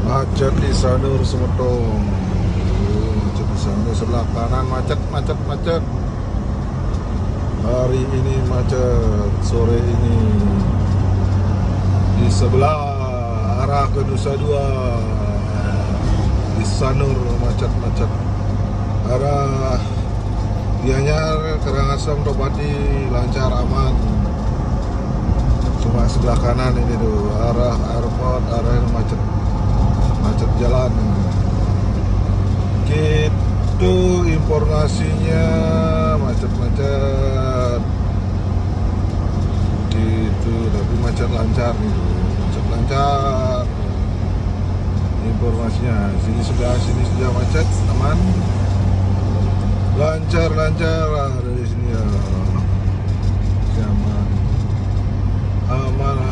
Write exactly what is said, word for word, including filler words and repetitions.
Macet di Sanur Semetong. Oh, macet di Sanur sebelah kanan, macet, macet, macet. Hari ini macet, sore ini di sebelah arah ke Nusa Dua di Sanur macet-macet. Arah Gianyar, Karangasem, Topati lancar aman. Cuma sebelah kanan ini tuh arah airport, arah yang macet. Macet jalan gitu informasinya, macet-macet gitu, tapi macet lancar nih, macet lancar informasinya. Sini sudah sini sudah macet aman, lancar lancar dari sini ya, aman aman